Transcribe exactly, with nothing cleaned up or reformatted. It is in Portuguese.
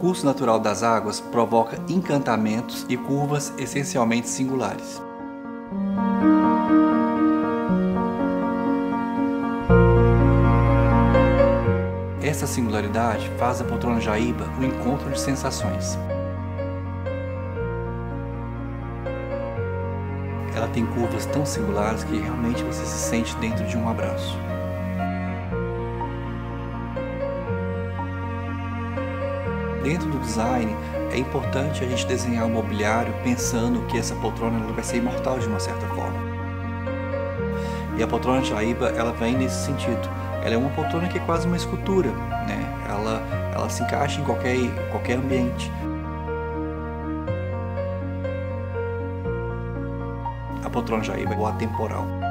curso natural das águas provoca encantamentos e curvas essencialmente singulares. Essa singularidade faz da poltrona Jaíba um encontro de sensações. Ela tem curvas tão singulares que realmente você se sente dentro de um abraço. Dentro do design, é importante a gente desenhar o mobiliário pensando que essa poltrona ela vai ser imortal de uma certa forma. E a poltrona Jaíba, ela vem nesse sentido. Ela é uma poltrona que é quase uma escultura, né? Ela, ela se encaixa em qualquer, qualquer ambiente. A poltrona Jaíba é atemporal.